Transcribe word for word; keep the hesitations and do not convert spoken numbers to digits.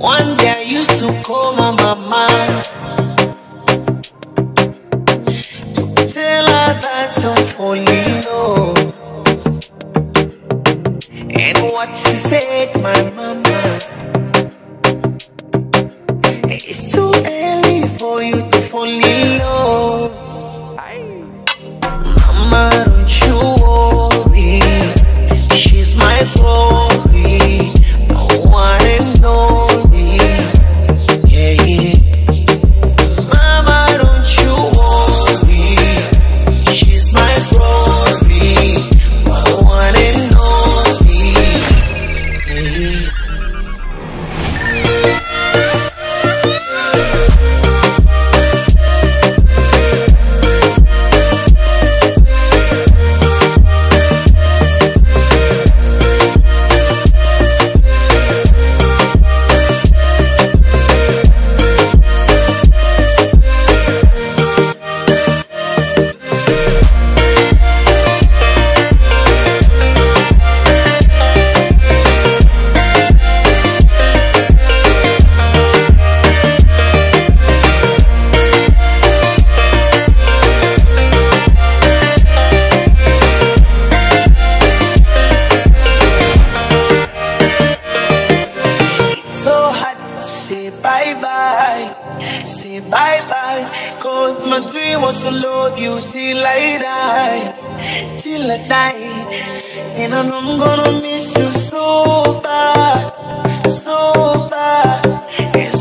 One day I used to call my mama to tell her that I'm falling low. And what she said, my mama, it's too early for you to fall in love. Mama, don't you worry, she's my glory, my one and only. Yeah, yeah. Mama, don't you worry, she's my glory, my one and only. Yeah, yeah. Say bye bye, say bye bye, cause my dream was to love you till I die, till I die. And I know I'm gonna miss you so bad, so bad. It's